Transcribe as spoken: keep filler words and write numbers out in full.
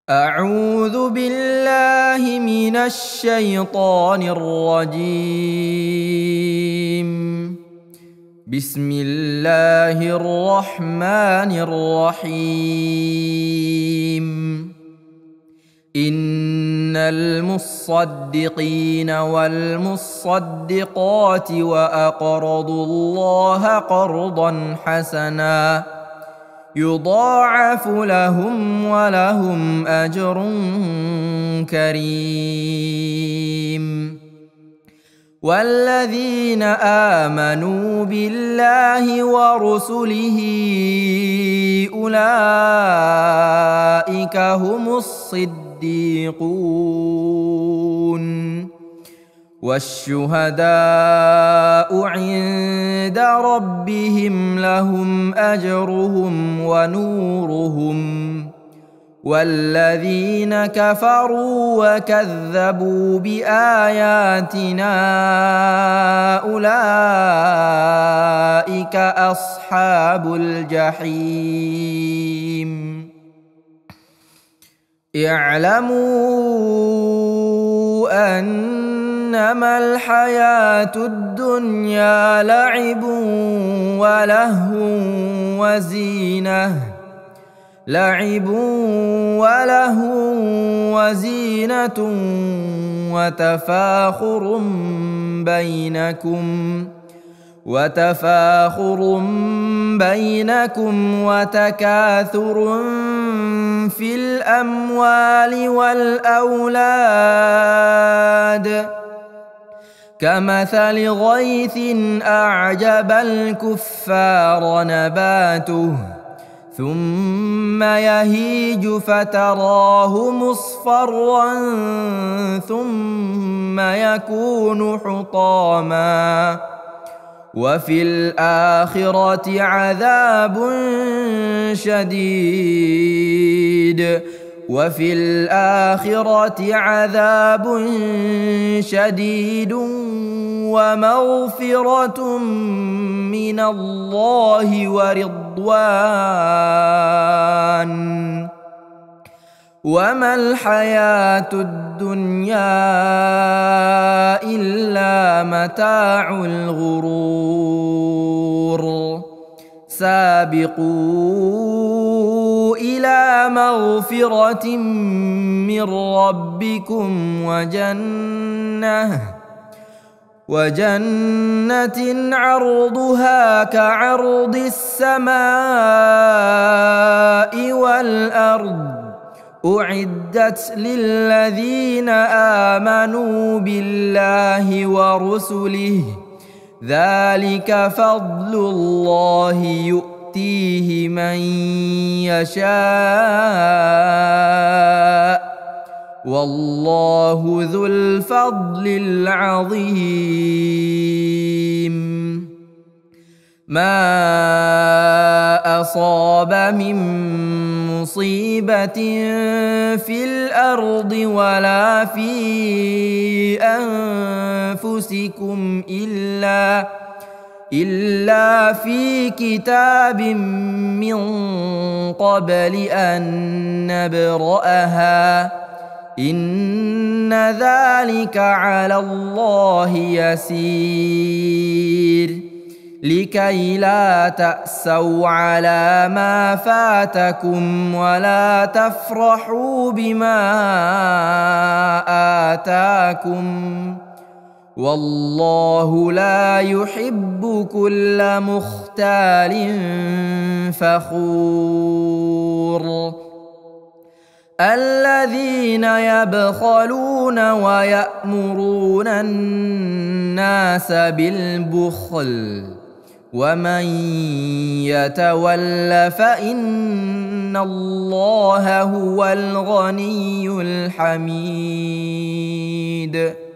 أعوذ بالله من الشيطان الرجيم. بسم الله الرحمن الرحيم. إن المصدقين والمصدقات وأقرضوا الله قرضا حسنا يضاعف لهم ولهم أجر كريم. والذين آمنوا بالله ورسله أولئك هم الصديقون والشهداء عند ربهم لهم أجرهم ونورهم. والذين كفروا وكذبوا بآياتنا أولئك أصحاب الجحيم. اعلموا أنما الحياة الدنيا لعب ولهو وزينة لعب ولهو وزينة وتفاخر بينكم وتفاخر بينكم وتكاثر في الأموال والأولاد كمثل غيث أعجب الكفار نباته ثم يهيج فتراه مصفرا ثم يكون حطاما وفي الآخرة عذاب شديد وفي الآخرة عذاب شديد ومغفرة من الله ورضوان وما الحياة الدنيا إلا متاع الغرور. سابقوا إلى مغفرة من ربكم وجنة وجنة عرضها كعرض السماء والأرض أعدت للذين آمنوا بالله ورسله ذلك فضل الله يؤتيه من يشاء والله ذو الفضل العظيم. ما أصاب من مصيبة في الأرض ولا في أنفسكم إلا إلا في كتاب من قبل أن نبرأها إن ذلك على الله يسير. لكي لا تأسوا على ما فاتكم ولا تفرحوا بما آتاكم والله لا يحب كل مختال فخور. الذين يبخلون ويأمرون الناس بالبخل ومن يتول فإن الله هو الغني الحميد.